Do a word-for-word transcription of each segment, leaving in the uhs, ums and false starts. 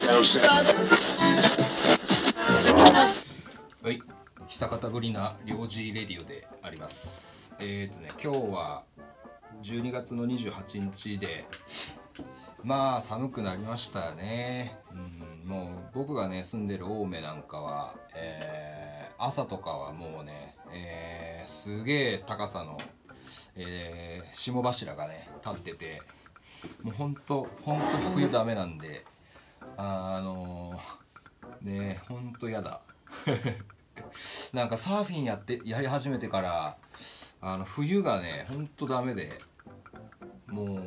はい、久方ぶりな領事レディオであります。えっとね、今日はじゅうにがつのにじゅうはちにちで、まあ寒くなりましたよね。うん、もう僕がね住んでる青梅なんかは、えー、朝とかはもうね、えー、すげえ高さの、えー、霜柱がね立ってて、もうほんとほんと冬ダメなんで、あ、あのー、ねほんとやだ。なんかサーフィンやってやり始めてからあの冬がねほんとダメで、もう、うん、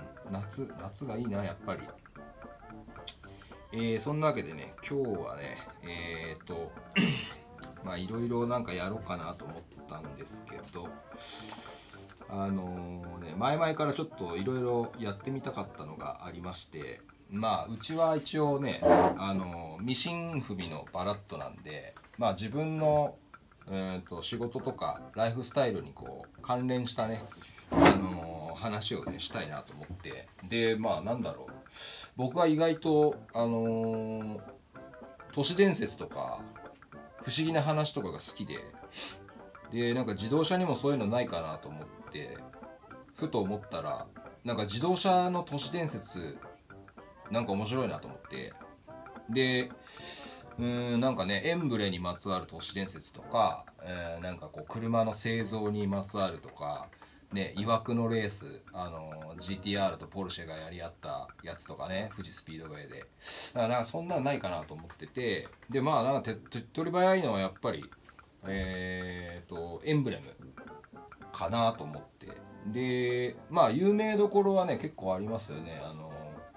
夏夏がいいなやっぱり。えー、そんなわけでね今日はねえー、っとまあいろいろなんかやろうかなと思ったんですけど、あのー、ね前々からちょっといろいろやってみたかったのがありまして、まあうちは一応ねあのー、ミシン踏みのバラットなんで、まあ自分のうんと仕事とかライフスタイルにこう関連したね、あのー、話をねしたいなと思って、でまあなんだろう、僕は意外とあのー、都市伝説とか不思議な話とかが好きで、でなんか自動車にもそういうのないかなと思ってふと思ったら、なんか自動車の都市伝説なんか面白いなと思って、でうーんなんかねエンブレにまつわる都市伝説とか、えー、なんかこう車の製造にまつわるとかね、曰くのレース、あの ジーティーアール とポルシェがやり合ったやつとかね、富士スピードウェイで、だからなんかそんなんないかなと思ってて、でまあなんか手手っ取り早いのはやっぱりえーとエンブレムかなと思って、でまあ有名どころはね結構ありますよね。あの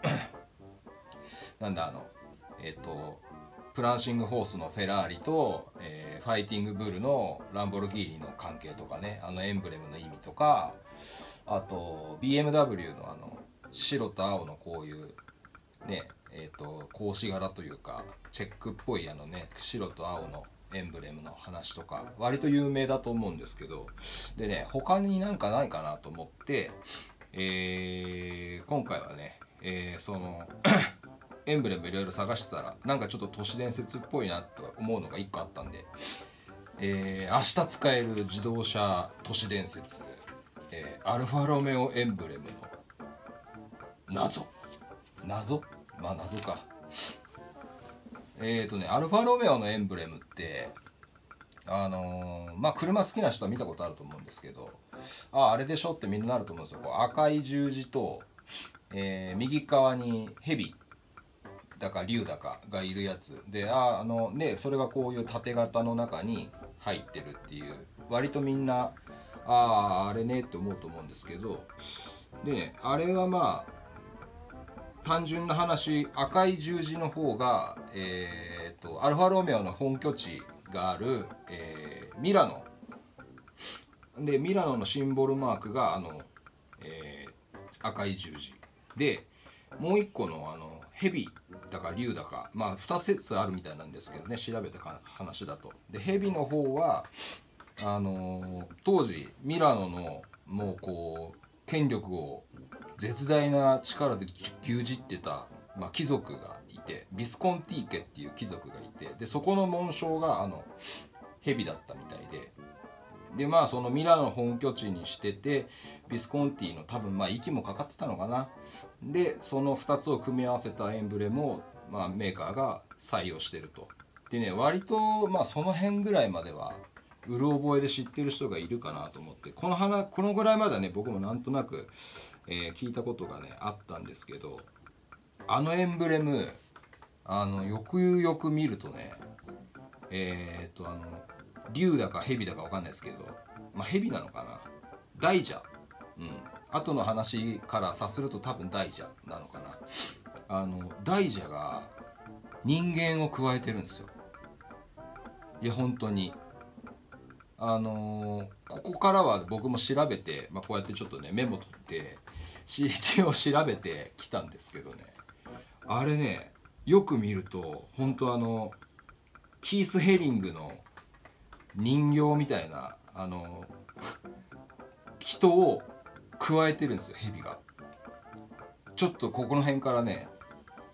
なんだあのえっ、ー、とプランシングホースのフェラーリと、えー、ファイティングブルのランボルギーニの関係とかね、あのエンブレムの意味とか、あと ビーエムダブリュー のあの白と青のこういうねえっ、ー、と格子柄というかチェックっぽいあのね白と青のエンブレムの話とか割と有名だと思うんですけど、でね他になんかないかなと思って、えー、今回はね、えー、そのエンブレムいろいろ探してたらなんかちょっと都市伝説っぽいなと思うのがいっこあったんで、えー、明日使える自動車都市伝説、えー、アルファロメオエンブレムの謎謎まあ謎か。えーとねアルファロメオのエンブレムってあのー、まあ車好きな人は見たことあると思うんですけど、あああれでしょってみんななると思うんですよ。こう赤い十字と、えー、右側にヘビだか竜だかがいるやつで、ああのねそれがこういう縦型の中に入ってるっていう、割とみんなあああれねって思うと思うんですけど、でねあれはまあ単純な話、赤い十字の方がえー、っとアルファロメオの本拠地がある、えー、ミラノで、ミラノのシンボルマークがあの、えー、赤い十字で、もう一個のあのヘビだか竜だか、まあに説あるみたいなんですけどね、調べた話だと。でヘビの方はあのー、当時ミラノのもうこう権力を絶大な力で牛耳ってた、まあ、貴族がいて、ビスコンティー家っていう貴族がいて、でそこの紋章があのヘビだったみたいで、でまあそのミラノの本拠地にしてて、ビスコンティの多分まあ息もかかってたのかな。でそのふたつを組み合わせたエンブレムを、まあ、メーカーが採用してると。でね割とまあその辺ぐらいまではうる覚えで知ってる人がいるかなと思って、この話このぐらいまではね僕もなんとなく、えー、聞いたことがねあったんですけど、あのエンブレムあのよくよく見るとね、えー、っとあの竜だか蛇だか分かんないですけど、まあ蛇なのかな、大蛇、うん、後の話から察すると多分大蛇なのかな。あの大蛇が人間を加えてるんですよ。いや本当にあのー、ここからは僕も調べて、まあ、こうやってちょっとねメモ取って一応調べてきたんですけどね、あれねよく見ると本当あのキース・ヘリングの人形みたいなあの人を加えてるんですよ、ヘビが。ちょっとここの辺からね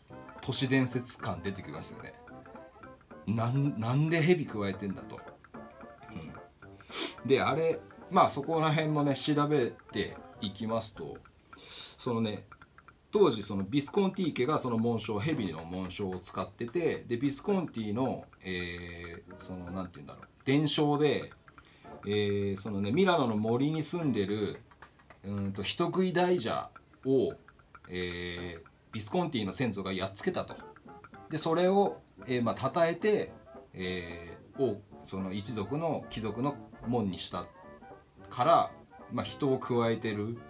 都市伝説感出てきますよね。なん、なんで蛇加えてんだと、うん、であれまあそこら辺もね調べていきますと、そのね当時そのビスコンティ家がその紋章、蛇の紋章を使ってて、でビスコンティの、えー、そのなんて言うんだろう、伝承で、えー、そのねミラノの森に住んでるうんと人食い大蛇を、えー、ビスコンティの先祖がやっつけたと。でそれを、えー、まあ称えて、えー、をその一族の貴族の門にしたから、まあ、人を加えてる、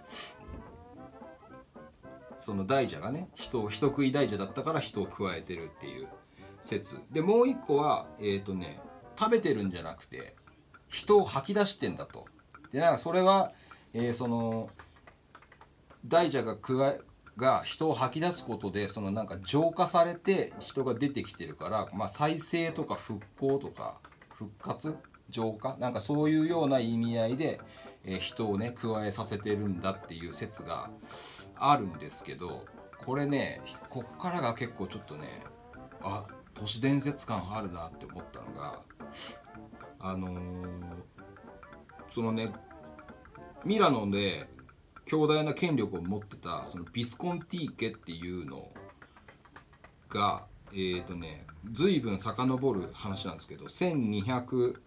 その大蛇がね 人, 人食い大蛇だったから人を加えてるっていう説で、もう一個はえっ、ー、とね食べてるんじゃなくて人を吐き出してんだと。でなんかそれは、えー、その大蛇が加えが人を吐き出すことでそのなんか浄化されて人が出てきてるから、まあ、再生とか復興とか復活浄化なんかそういうような意味合いで、えー、人をね加えさせてるんだっていう説があるんですけど、これねこっからが結構ちょっとねあ都市伝説感あるなって思ったのが、あのー、そのねミラノで強大な権力を持ってたそのビスコンティ家っていうのがえーとね随分遡る話なんですけど、せんにひゃく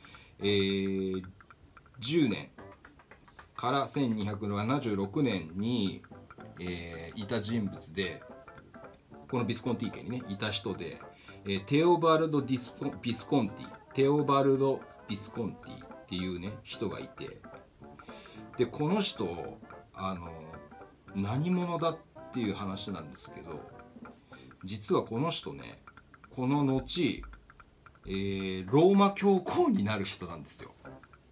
じゅうねんからせんにひゃくななじゅうろくねんに、えー、いた人物で、このビスコンティ家にねいた人で、えー、テオバルド・ディスコビスコンティテオバルド・ビスコンティっていうね人がいて、でこの人あの何者だっていう話なんですけど、実はこの人ねこの後、えー、ローマ教皇になる人なんですよ。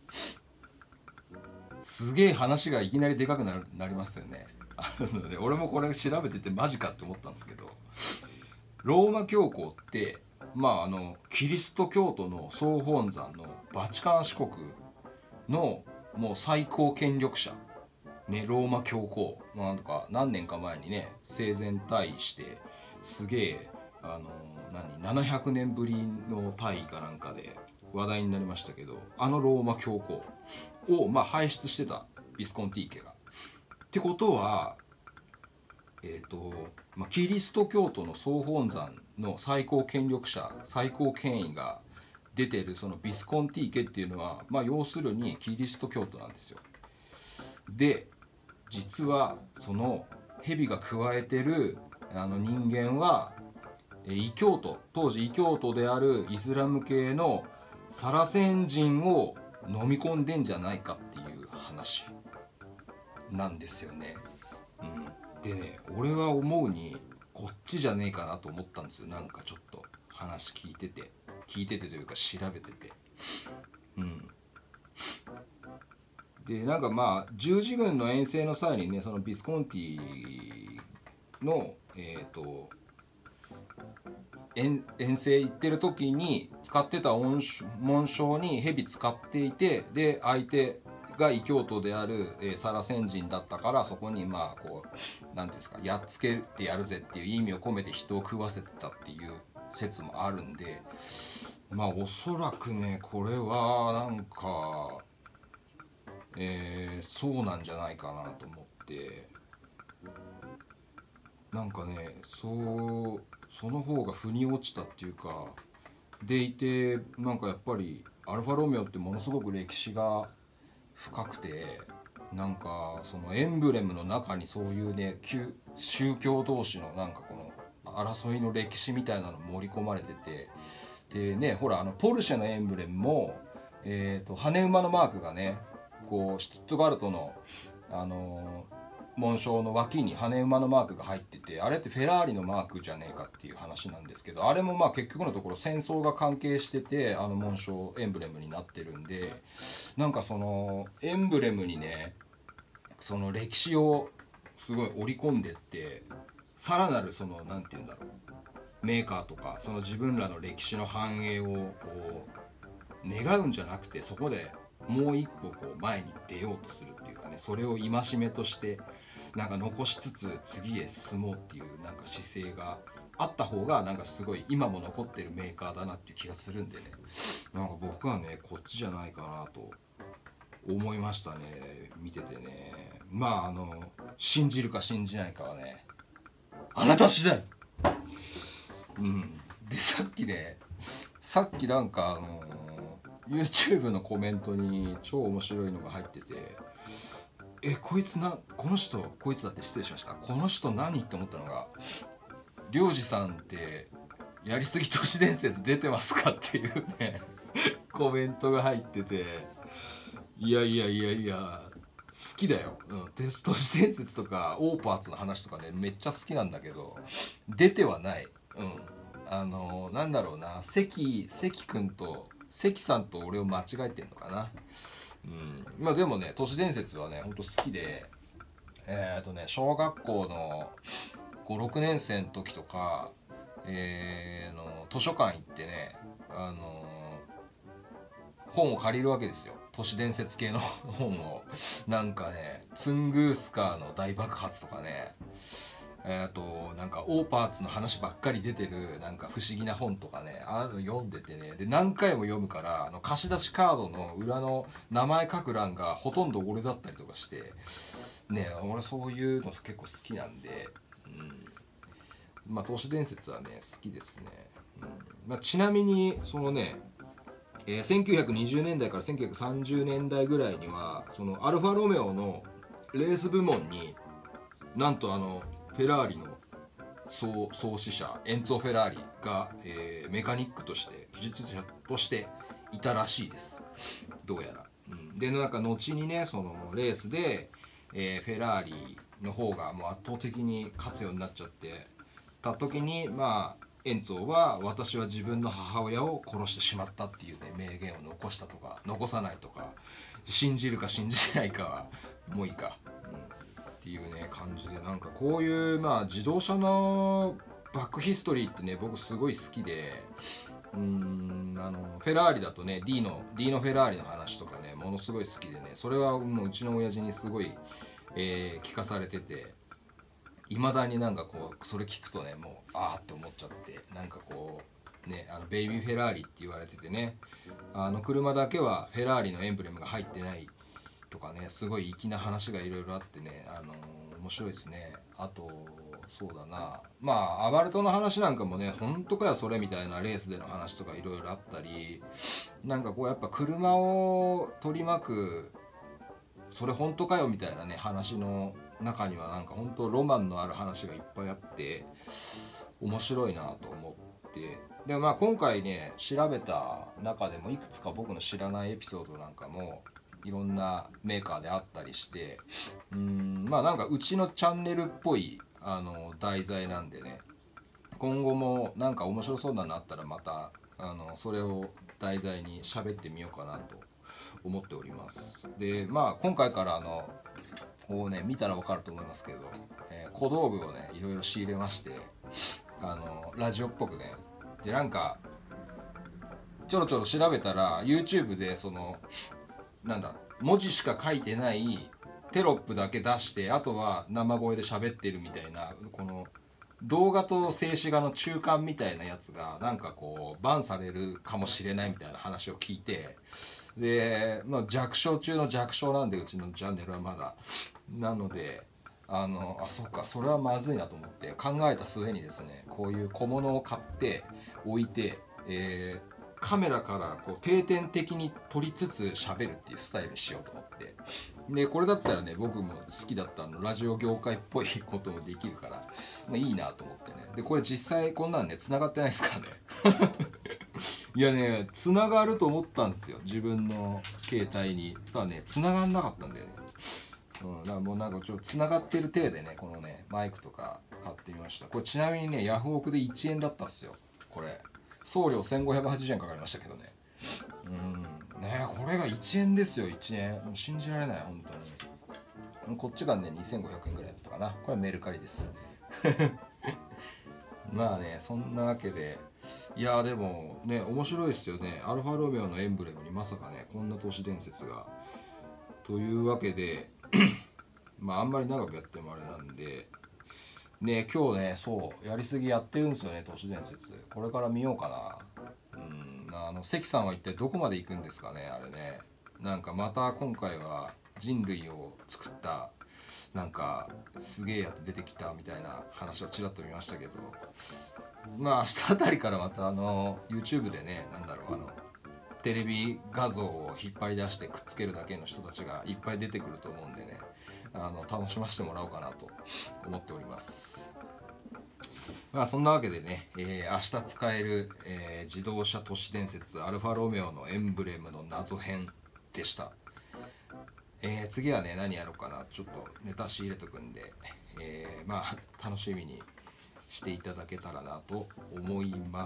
すげえ話がいきなりでかくなるなりますよね。あのね俺もこれ調べててマジかって思ったんですけど、ローマ教皇ってまああのキリスト教徒の総本山のバチカン市国のもう最高権力者ね、ローマ教皇、まあ、なんとか何年か前にね生前退位してすげえあの何ななひゃくねんぶりの退位かなんかで話題になりましたけど、あのローマ教皇をまあ輩出してたビスコンティ家が。ってことはえっ、ー、と、まあ、キリスト教徒の総本山の最高権力者最高権威が出てるそのビスコンティ家っていうのは、まあ、要するにキリスト教徒なんですよ。で実はその蛇が加えてるあの人間は異教徒、当時異教徒であるイスラム系のサラセン人を飲み込んでんじゃないかっていう話なんですよね、うん、でね俺は思うにこっちじゃねえかなと思ったんですよ。なんかちょっと話聞いてて聞いててというか調べてて、うんでなんかまあ十字軍の遠征の際にねそのビスコンティのえっ、ー、と遠, 遠征行ってる時に使ってた紋章に蛇使っていて、で相手が異教徒である、えー、サラセン人だったからそこにまあこうなんていうんですかやっつけてやるぜっていう意味を込めて人を食わせてたっていう説もあるんで、まあおそらくねこれはなんかえー、そうなんじゃないかなと思って、なんかねそうその方が腑に落ちたっていうかでいて、なんかやっぱりアルファロメオってものすごく歴史が深くて、なんかそのエンブレムの中にそういうね宗教同士のなんかこの争いの歴史みたいなの盛り込まれてて、でねほらあのポルシェのエンブレムも、えーと、羽馬のマークがねこうシュツットガルトの、あのー、紋章の脇に羽馬のマークが入ってて、あれってフェラーリのマークじゃねえかっていう話なんですけど、あれもまあ結局のところ戦争が関係しててあの紋章エンブレムになってるんで、なんかそのエンブレムにねその歴史をすごい織り込んでって、さらなるそのなんて言うんだろうメーカーとかその自分らの歴史の繁栄をこう願うんじゃなくて、そこでもう一歩こう前に出ようとするっていうかね、それを戒めとしてなんか残しつつ次へ進もうっていうなんか姿勢があった方がなんかすごい今も残ってるメーカーだなっていう気がするんでね、なんか僕はねこっちじゃないかなと思いましたね、見ててね。まああの信じるか信じないかはねあなた次第。うんでさっきねさっきなんかあの YouTube のコメントに超面白いのが入ってて、えこいつなこの人こいつだって失礼しました、この人何って思ったのが、りょうじさんってやりすぎ都市伝説出てますかっていうねコメントが入ってて、いやいやいやいや好きだよ、うん、テスト都市伝説とかオーパーツの話とかねめっちゃ好きなんだけど出てはない。うんあのー、なんだろうな、関関くんと関さんと俺を間違えてんのかな。うんまあでもね都市伝説はねほんと好きで、えー、っとね小学校のごろくねん生の時とか、えー、の図書館行ってね、あのー、本を借りるわけですよ、都市伝説系の本を。なんかねツングースカーの大爆発とかね、えー、となんかオーパーツの話ばっかり出てるなんか不思議な本とかね、ああいうの読んでてね、で何回も読むからあの貸し出しカードの裏の名前書く欄がほとんど俺だったりとかしてね、俺そういうの結構好きなんで、うん、まあ都市伝説はね好きですね、うんまあ、ちなみにそのね、えー、せんきゅうひゃくにじゅうねんだいからせんきゅうひゃくさんじゅうねんだいぐらいにはそのアルファロメオのレース部門になんとあのフェラーリの 創, 創始者エンツォ・フェラーリが、えー、メカニックとして技術者としていたらしいです、どうやら、うん、でなんか後にねそのレースで、えー、フェラーリの方がもう圧倒的に勝つようになっちゃってた時に、まあエンツォは私は自分の母親を殺してしまったっていうね名言を残したとか残さないとか信じるか信じないかはもういいか、うんっていうね感じで、なんかこういうまあ自動車のバックヒストリーってね僕すごい好きで、うーんあのフェラーリだとね D の D のフェラーリの話とかねものすごい好きでね、それはもううちの親父にすごい、えー、聞かされてて、いまだになんかこうそれ聞くとねもうあーって思っちゃって、なんかこうねあのベイビーフェラーリって言われててね、あの車だけはフェラーリのエンブレムが入ってないとかね、すごい粋な話がいろいろあってね、あのー、面白いですね。あとそうだな、まあアバルトの話なんかもね本当かよそれみたいなレースでの話とかいろいろあったり、なんかこうやっぱ車を取り巻くそれ本当かよみたいなね話の中にはなんか本当ロマンのある話がいっぱいあって面白いなと思って、でまあ今回ね調べた中でもいくつか僕の知らないエピソードなんかもいろんなメーカーであったりして、うーんまあなんかうちのチャンネルっぽいあの題材なんでね、今後もなんか面白そうなのあったらまたあのそれを題材に喋ってみようかなと思っております。でまあ今回からあのこうね見たら分かると思いますけど、えー、小道具をねいろいろ仕入れまして、あのラジオっぽくね、でなんかちょろちょろ調べたら YouTube でそのなんだ文字しか書いてないテロップだけ出してあとは生声で喋ってるみたいな、この動画と静止画の中間みたいなやつがなんかこうバンされるかもしれないみたいな話を聞いて、で、まあ、弱小中の弱小なんでうちのチャンネルはまだなので、あのあそっかそれはまずいなと思って考えた末にですね、こういう小物を買って置いて、えーカメラからこう定点的に撮りつつ喋るっていうスタイルにしようと思って、でこれだったらね僕も好きだったのラジオ業界っぽいこともできるから、まあ、いいなと思ってね、でこれ実際こんなんね繋がってないですからねいやね繋がると思ったんですよ自分の携帯に、ただね繋がんなかったんだよね、うん、だからもうなんかちょっと繋がってる体でねこのねマイクとか買ってみました。これちなみにねヤフオクでいちえんだったっすよ。これ送料せんごひゃくはちじゅうえんかかりましたけどね、うんねこれがいちえんですよ。いちえんもう信じられない本当に。こっちがねにせんごひゃくえんぐらいだったかな。これはメルカリですまあねそんなわけで、いやでもね面白いですよね。アルファロメオのエンブレムにまさかねこんな都市伝説がというわけでまああんまり長くやってもあれなんで、 ね、今日ね、そうやりすぎやってるんですよね、都市伝説。これから見ようかな。うん、あの関さんは一体どこまで行くんですかね、あれね。なんかまた今回は人類を作ったなんかすげえやつ出てきたみたいな話をちらっと見ましたけど、まあ明日あたりからまたあの YouTube でね、なんだろう、あのテレビ画像を引っ張り出してくっつけるだけの人たちがいっぱい出てくると思うんでね、あの楽しませてもらおうかなと思っております。まあそんなわけでね、えー、明日使える、えー、自動車都市伝説アルファロメオのエンブレムの謎編でした。えー、次はね何やろうかな、ちょっとネタ仕入れとくんで、えー、まあ楽しみにしていただけたらなと思います。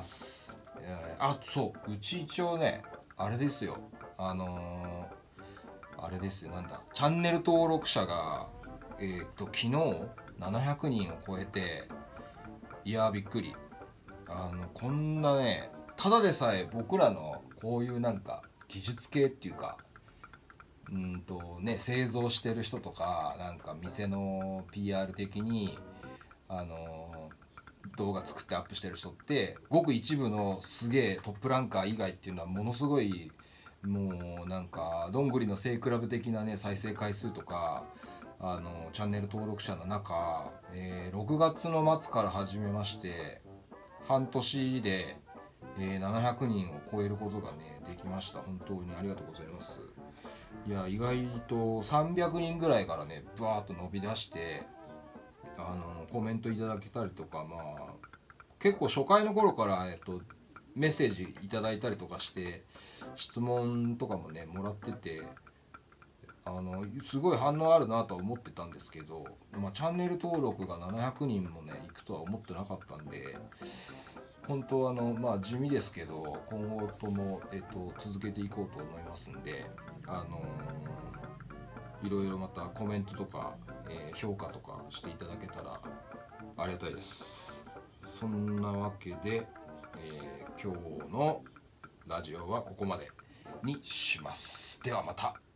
えー、あ、そううち一応ねあれですよ、あのー、あれですよ、なんだ、チャンネル登録者がえー、っと昨日ななひゃくにんを超えて、いやーびっくり。あのこんなね、ただでさえ僕らのこういうなんか技術系っていうか、うんとね、製造してる人とかなんか店の ピーアール 的にあの動画作ってアップしてる人ってごく一部のすげえトップランカー以外っていうのはものすごい、もうなんかどんぐりの背比べ的なね再生回数とか、あのチャンネル登録者の中、えー、ろくがつの末から始めまして半年で、えー、ななひゃくにんを超えることがねできました。本当にありがとうございます。いや意外とさんびゃくにんぐらいからねバーッと伸び出して、あのコメントいただけたりとか、まあ結構初回の頃から、えっと、メッセージいただいたりとかして質問とかもねもらってて、あのすごい反応あるなとは思ってたんですけど、まあ、チャンネル登録がななひゃくにんもねいくとは思ってなかったんで、本当あのまあ地味ですけど今後とも、えっと、続けていこうと思いますんで、あのー、いろいろまたコメントとか、えー、評価とかしていただけたらありがたいです。そんなわけで、えー、今日のラジオはここまでにします。ではまた。